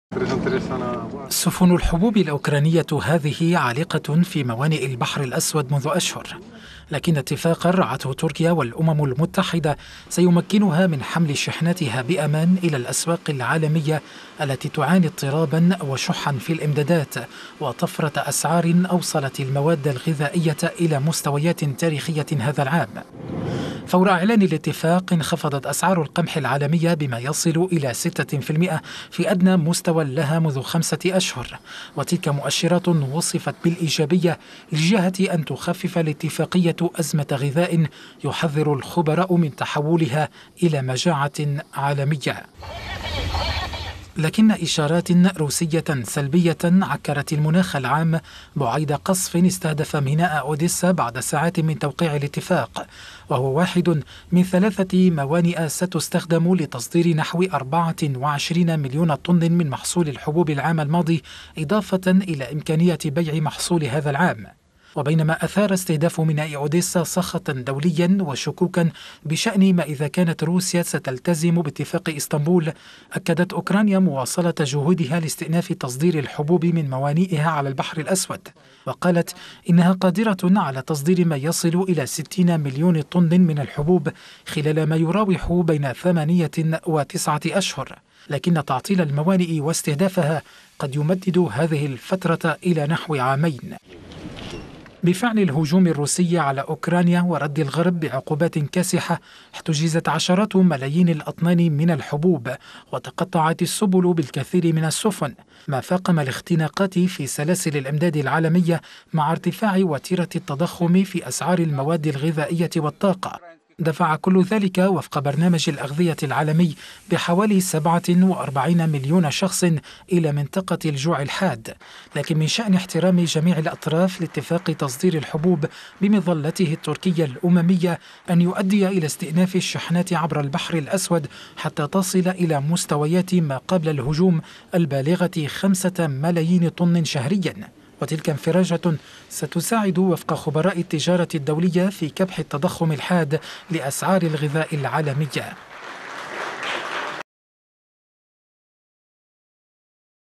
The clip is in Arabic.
سفن الحبوب الأوكرانية هذه عالقة في موانئ البحر الأسود منذ أشهر، لكن اتفاقا رعته تركيا والأمم المتحدة سيمكنها من حمل شحناتها بأمان إلى الأسواق العالمية التي تعاني اضطرابا وشحا في الإمدادات وطفرة أسعار أوصلت المواد الغذائية إلى مستويات تاريخية هذا العام. فور إعلان الاتفاق انخفضت أسعار القمح العالمية بما يصل إلى 6% في أدنى مستوى لها منذ 5 أشهر، وتلك مؤشرات وصفت بالإيجابية لجهة أن تخفف الاتفاقية أزمة غذاء يحذر الخبراء من تحولها إلى مجاعة عالمية. لكن إشارات روسية سلبية عكرت المناخ العام بعيد قصف استهدف ميناء أوديسا بعد ساعات من توقيع الاتفاق، وهو واحد من 3 موانئ ستستخدم لتصدير نحو 24 مليون طن من محصول الحبوب العام الماضي، إضافة إلى إمكانية بيع محصول هذا العام. وبينما أثار استهداف ميناء أوديسا سخطا دوليا وشكوكا بشأن ما إذا كانت روسيا ستلتزم باتفاق إسطنبول، أكدت أوكرانيا مواصلة جهودها لاستئناف تصدير الحبوب من موانئها على البحر الأسود، وقالت إنها قادرة على تصدير ما يصل إلى 60 مليون طن من الحبوب خلال ما يراوح بين 8 و9 أشهر، لكن تعطيل الموانئ واستهدافها قد يمدد هذه الفترة إلى نحو عامين. بفعل الهجوم الروسي على أوكرانيا ورد الغرب بعقوبات كاسحة، احتجزت عشرات ملايين الأطنان من الحبوب وتقطعت السبل بالكثير من السفن، ما فاقم الاختناقات في سلاسل الإمداد العالمية مع ارتفاع وتيرة التضخم في أسعار المواد الغذائية والطاقة. دفع كل ذلك وفق برنامج الأغذية العالمي بحوالي 47 مليون شخص إلى منطقة الجوع الحاد، لكن من شأن احترام جميع الأطراف لاتفاق تصدير الحبوب بمظلته التركية الأممية أن يؤدي إلى استئناف الشحنات عبر البحر الأسود حتى تصل إلى مستويات ما قبل الهجوم البالغة 5 ملايين طن شهرياً، وتلك انفراجة ستساعد وفق خبراء التجارة الدولية في كبح التضخم الحاد لأسعار الغذاء العالمية.